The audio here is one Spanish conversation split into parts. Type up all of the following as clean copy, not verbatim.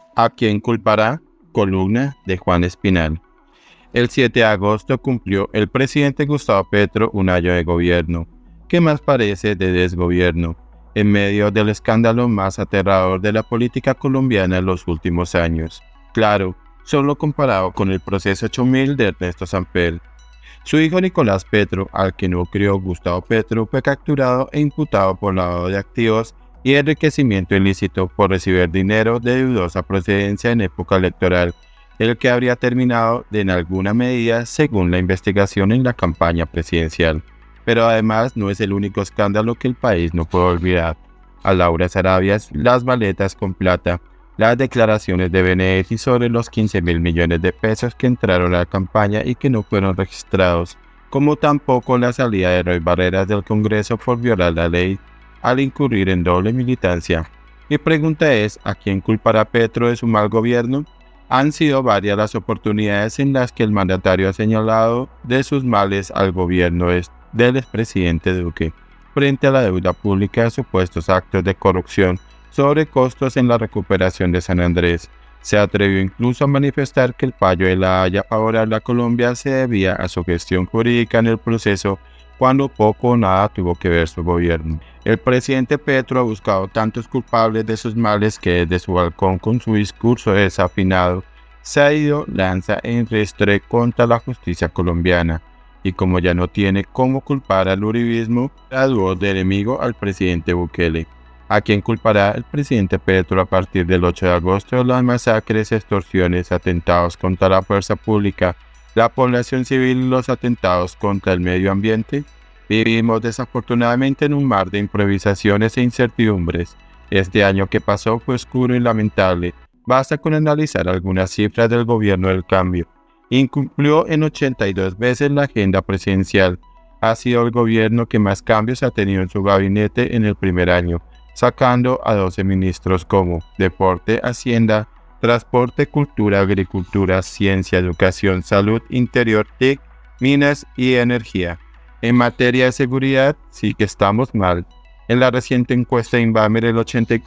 ¿A quién culpará? Columna de Juan Espinal. El 7 de agosto cumplió el presidente Gustavo Petro un año de gobierno. ¿Qué más parece de desgobierno? En medio del escándalo más aterrador de la política colombiana en los últimos años. Claro, solo comparado con el proceso 8000 de Ernesto Samper. Su hijo Nicolás Petro, al que no crió Gustavo Petro, fue capturado e imputado por lavado de activos y enriquecimiento ilícito por recibir dinero de dudosa procedencia en época electoral, el que habría terminado en alguna medida según la investigación en la campaña presidencial. Pero además no es el único escándalo que el país no puede olvidar. A Laura Sarabia, las maletas con plata, las declaraciones de Benedetti sobre los 15.000 millones de pesos que entraron a la campaña y que no fueron registrados, como tampoco la salida de Roy Barreras del Congreso por violar la ley al incurrir en doble militancia. Mi pregunta es, ¿a quién culpará Petro de su mal gobierno? Han sido varias las oportunidades en las que el mandatario ha señalado de sus males al gobierno del expresidente Duque, frente a la deuda pública de supuestos actos de corrupción, sobre costos en la recuperación de San Andrés. Se atrevió incluso a manifestar que el fallo de la Haya favorable a Colombia se debía a su gestión jurídica en el proceso, cuando poco o nada tuvo que ver su gobierno. El presidente Petro ha buscado tantos culpables de sus males que desde su balcón, con su discurso desafinado, se ha ido lanza en ristre contra la justicia colombiana. Y como ya no tiene cómo culpar al uribismo, graduó de enemigo al presidente Bukele. ¿A quién culpará el presidente Petro a partir del 8 de agosto de las masacres, extorsiones, atentados contra la fuerza pública, la población civil y los atentados contra el medio ambiente? Vivimos desafortunadamente en un mar de improvisaciones e incertidumbres. Este año que pasó fue oscuro y lamentable. Basta con analizar algunas cifras del gobierno del cambio. Incumplió en 82 veces la agenda presidencial. Ha sido el gobierno que más cambios ha tenido en su gabinete en el primer año, sacando a 12 ministros como Deporte, Hacienda, Transporte, Cultura, Agricultura, Ciencia, Educación, Salud, Interior, TIC, Minas y Energía. En materia de seguridad, sí que estamos mal. En la reciente encuesta de Inbamer, el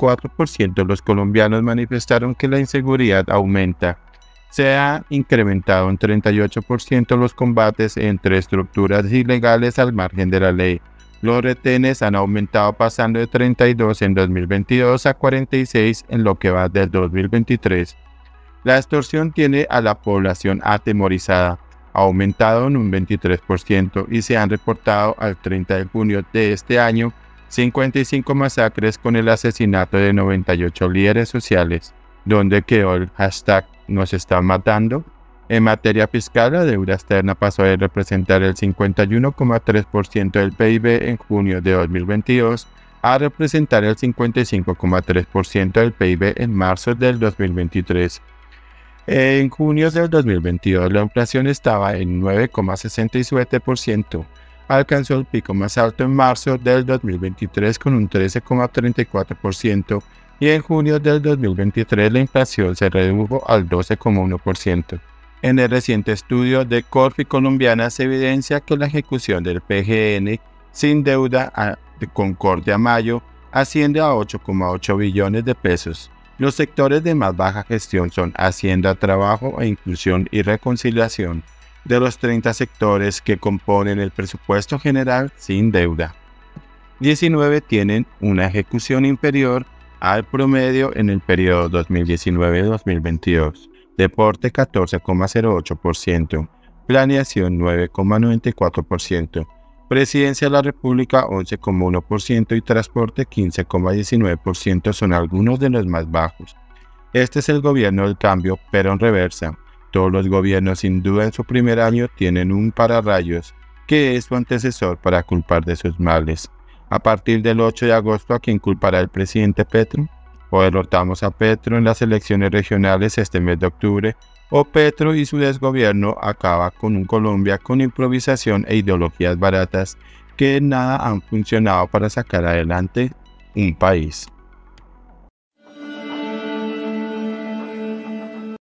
84% de los colombianos manifestaron que la inseguridad aumenta. Se ha incrementado en 38% los combates entre estructuras ilegales al margen de la ley. Los retenes han aumentado pasando de 32 en 2022 a 46 en lo que va del 2023. La extorsión tiene a la población atemorizada, ha aumentado en un 23% y se han reportado al 30 de junio de este año 55 masacres con el asesinato de 98 líderes sociales. ¿Dónde quedó el hashtag nos están matando? En materia fiscal, la deuda externa pasó a representar el 51,3% del PIB en junio de 2022 a representar el 55,3% del PIB en marzo del 2023. En junio del 2022 la inflación estaba en 9,67%. Alcanzó el pico más alto en marzo del 2023 con un 13,34% y en junio del 2023 la inflación se redujo al 12,1%. En el reciente estudio de Corfi Colombiana se evidencia que la ejecución del PGN sin deuda de Concordia Mayo asciende a 8,8 billones de pesos. Los sectores de más baja gestión son Hacienda, Trabajo e Inclusión y Reconciliación, de los 30 sectores que componen el presupuesto general sin deuda. 19 tienen una ejecución inferior al promedio en el periodo 2019-2022. Deporte 14,08%, Planeación 9,94%, Presidencia de la República 11,1% y Transporte 15,19% son algunos de los más bajos. Este es el gobierno del cambio, pero en reversa. Todos los gobiernos sin duda en su primer año tienen un pararrayos, que es su antecesor para culpar de sus males. A partir del 8 de agosto, ¿a quién culpará el presidente Petro? O derrotamos a Petro en las elecciones regionales este mes de octubre, o Petro y su desgobierno acaba con un Colombia con improvisación e ideologías baratas que nada han funcionado para sacar adelante un país.